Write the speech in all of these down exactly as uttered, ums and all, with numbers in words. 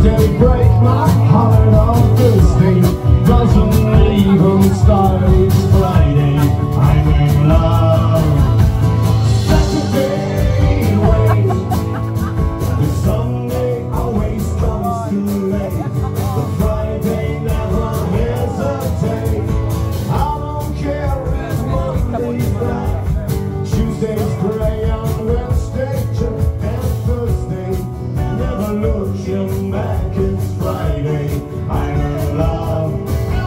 Tuesday break my heart on Thursday doesn't even start. It's Friday, I'm in love. Saturday wait, the Sunday always comes too late. The Friday never hesitate. I don't care if Monday's black, Tuesday's grey, on Wednesday and Thursday. Never looking back, it's Friday, I'm in love.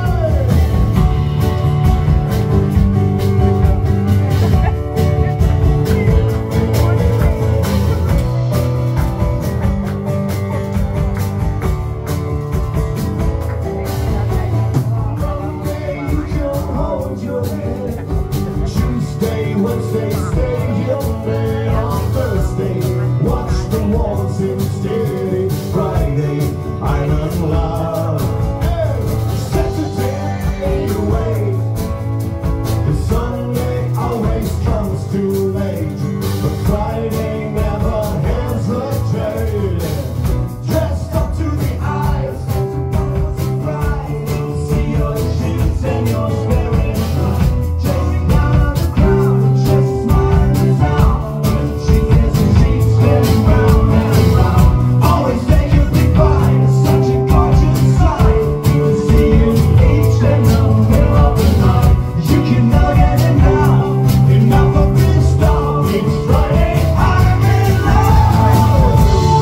Monday you can hold your head, Tuesday, Wednesday stay your bed, on Thursday watch the walls instead. It's Friday, I'm in love. Saturday you wait, the Sunday always comes too late. But Friday never hesitates. Dressed up to the eyes, see your cheeks and your spirit. Chasing down the crowd, just smiling down. She gets the sheets spinning round and round. Always take a big bite, such a gorgeous sight. You can see it each in the middle of the night. You can never get enough, enough of this stuff. It's Friday, I'm in love.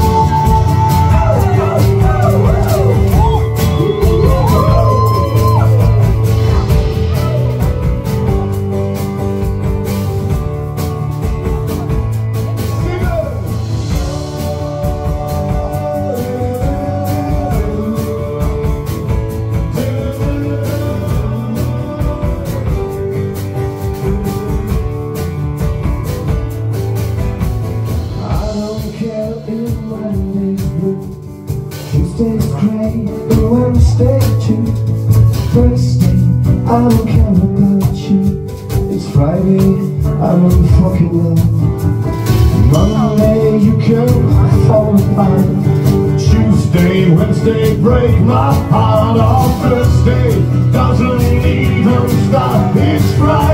I don't care if Monday's blue, Tuesday's grey, and Wednesday too. Thursday, I don't care about you. It's Friday, I'm in fucking love. Monday you can fall apart, Tuesday, Wednesday break my heart. On Thursday doesn't even stop. It's Friday.